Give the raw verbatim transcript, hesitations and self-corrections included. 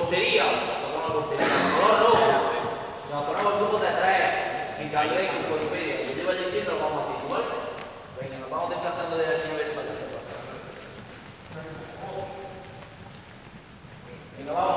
portería, tocamos la portería, color rojo. Nos ponemos el grupo de tres, en Calgrey, en Wikipedia. Yo llevo diciendo lo vamos a hacer, ¿vale? Venga, nos vamos desplazando de la nivel para allá. Venga, vamos.